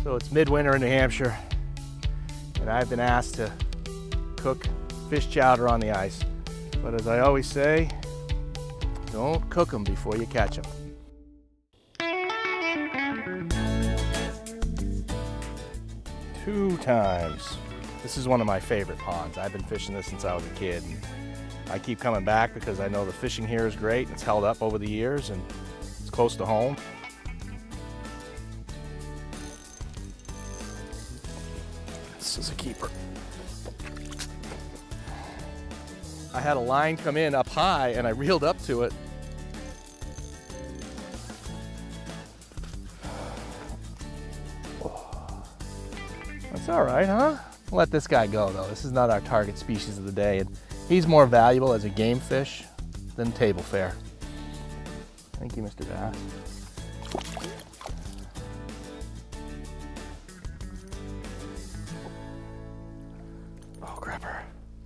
So it's midwinter in New Hampshire, and I've been asked to cook fish chowder on the ice. But as I always say, don't cook them before you catch them. Two times. This is one of my favorite ponds. I've been fishing this since I was a kid. And I keep coming back because I know the fishing here is great. It's held up over the years and it's close to home. This is a keeper. I had a line come in up high and I reeled up to it. That's all right, huh? Let this guy go though. This is not our target species of the day. And he's more valuable as a game fish than table fare. Thank you, Mr. Bass. Oh, grab her.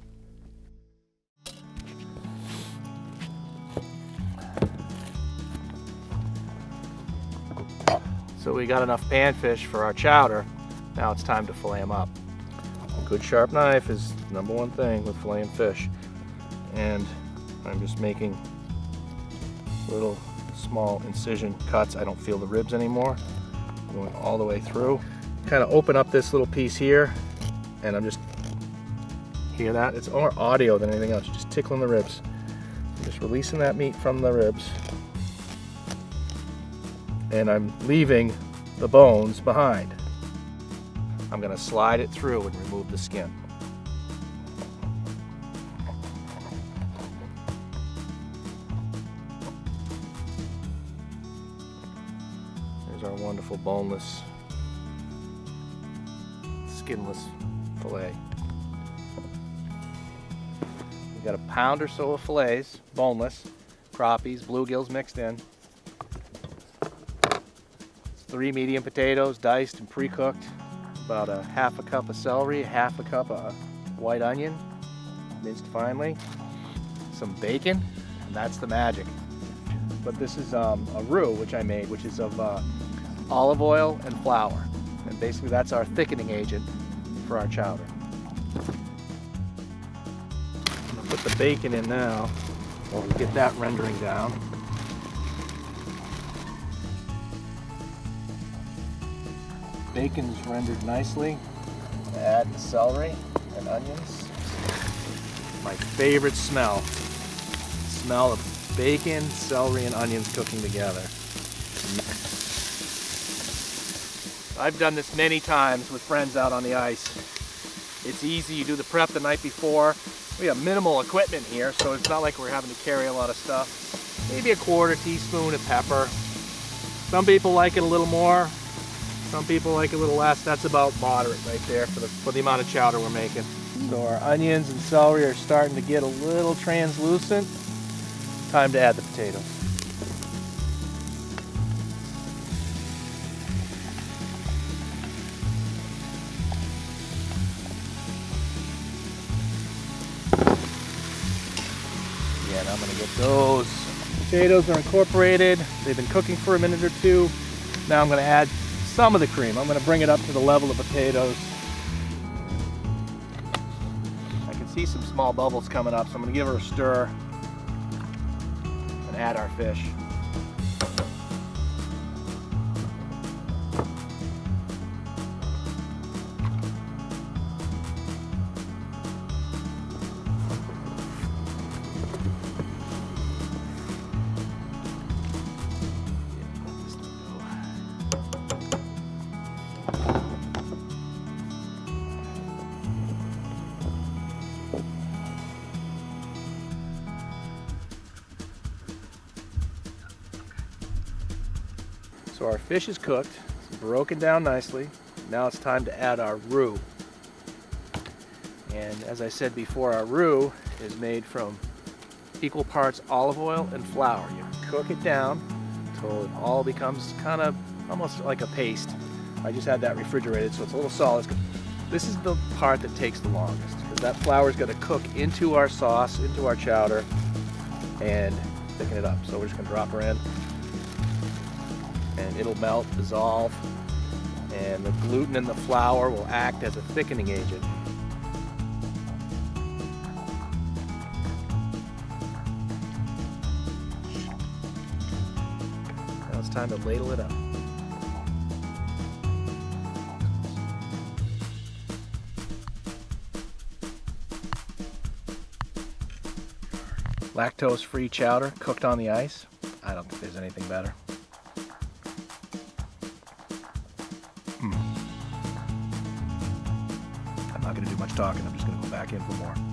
So we got enough panfish for our chowder. Now it's time to fillet them up. A good sharp knife is the #1 thing with filleting fish. And I'm just making little small incision cuts. I don't feel the ribs anymore. Going all the way through. Kind of open up this little piece here, and I'm just, hear that? It's more audio than anything else. Just tickling the ribs. I'm just releasing that meat from the ribs. And I'm leaving the bones behind. I'm going to slide it through and remove the skin. There's our wonderful boneless, skinless fillet. We've got a pound or so of fillets, boneless, crappies, bluegills mixed in. 3 medium potatoes, diced and pre-cooked. About a ½ cup of celery, ½ cup of white onion, minced finely. Some bacon, and that's the magic. But this is a roux which I made, which is of olive oil and flour. And basically that's our thickening agent for our chowder. I'm gonna put the bacon in now. We'll get that rendering down. Bacon's rendered nicely. I'm gonna add the celery and onions. My favorite smell. The smell of bacon, celery, and onions cooking together. I've done this many times with friends out on the ice. It's easy, you do the prep the night before. We have minimal equipment here, so it's not like we're having to carry a lot of stuff. Maybe a 1/4 teaspoon of pepper. Some people like it a little more. Some people like a little less. That's about moderate right there for the amount of chowder we're making. So our onions and celery are starting to get a little translucent. Time to add the potatoes. Again, I'm gonna get those. Potatoes are incorporated. They've been cooking for a minute or two. Now I'm gonna add some of the cream. I'm going to bring it up to the level of potatoes. I can see some small bubbles coming up, so I'm going to give her a stir and add our fish. So our fish is cooked, it's broken down nicely. Now it's time to add our roux. And as I said before, our roux is made from equal parts olive oil and flour. You cook it down until it all becomes kind of almost like a paste. I just had that refrigerated, so it's a little solid. This is the part that takes the longest, because that flour is going to cook into our sauce, into our chowder, and thicken it up. So we're just going to drop her in, and it'll melt, dissolve, and the gluten in the flour will act as a thickening agent. Now it's time to ladle it up. Lactose-free chowder cooked on the ice. I don't think there's anything better. I'm not going to do much talking. I'm just going to go back in for more.